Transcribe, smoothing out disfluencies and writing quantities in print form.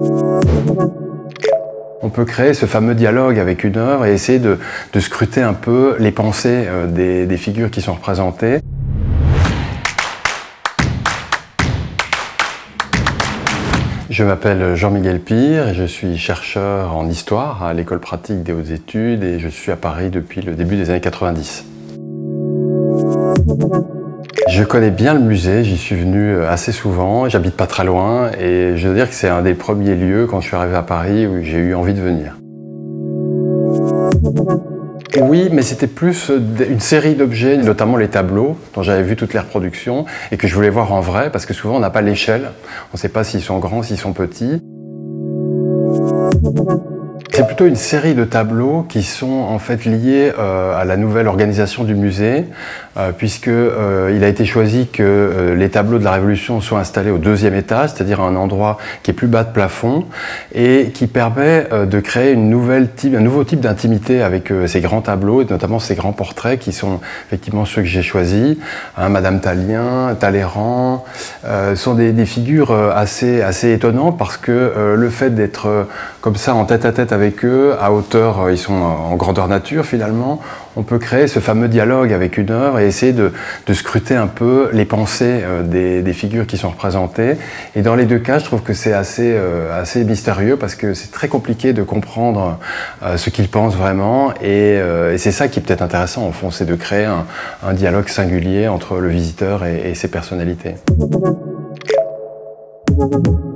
On peut créer ce fameux dialogue avec une œuvre et essayer de scruter un peu les pensées des figures qui sont représentées. Je m'appelle Jean-Miguel Pire et je suis chercheur en histoire à l'École pratique des hautes études et je suis à Paris depuis le début des années 90. Je connais bien le musée, j'y suis venu assez souvent, j'habite pas très loin et je veux dire que c'est un des premiers lieux quand je suis arrivé à Paris où j'ai eu envie de venir. Oui, mais c'était plus une série d'objets, notamment les tableaux, dont j'avais vu toutes les reproductions et que je voulais voir en vrai, parce que souvent on n'a pas l'échelle, on ne sait pas s'ils sont grands, s'ils sont petits. C'est plutôt une série de tableaux qui sont en fait liés à la nouvelle organisation du musée, puisqu'il a été choisi que les tableaux de la Révolution soient installés au 2e étage, c'est-à-dire à un endroit qui est plus bas de plafond, et qui permet de créer un nouveau type d'intimité avec ces grands tableaux, et notamment ces grands portraits qui sont effectivement ceux que j'ai choisis. Madame Tallien, Talleyrand, sont des figures assez étonnantes parce que le fait d'être comme ça en tête-à-tête avec eux, à hauteur, ils sont en grandeur nature finalement, on peut créer ce fameux dialogue avec une œuvre et essayer de scruter un peu les pensées des figures qui sont représentées. Et dans les deux cas, je trouve que c'est assez mystérieux parce que c'est très compliqué de comprendre ce qu'ils pensent vraiment. Et c'est ça qui est peut-être intéressant au fond, c'est de créer un dialogue singulier entre le visiteur et ses personnalités.